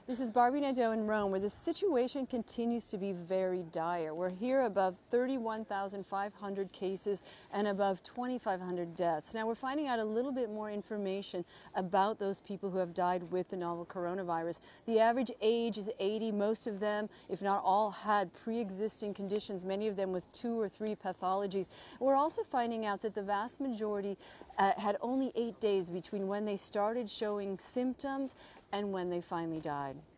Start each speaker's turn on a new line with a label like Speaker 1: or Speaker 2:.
Speaker 1: This is Barbie Nadeau in Rome, where the situation continues to be very dire. We're here above 31,500 cases and above 2,500 deaths. Now, we're finding out a little bit more information about those people who have died with the novel coronavirus. The average age is 80. Most of them, if not all, had pre-existing conditions, many of them with 2 or 3 pathologies. We're also finding out that the vast majority had only 8 days between when they started showing symptoms and when they finally died.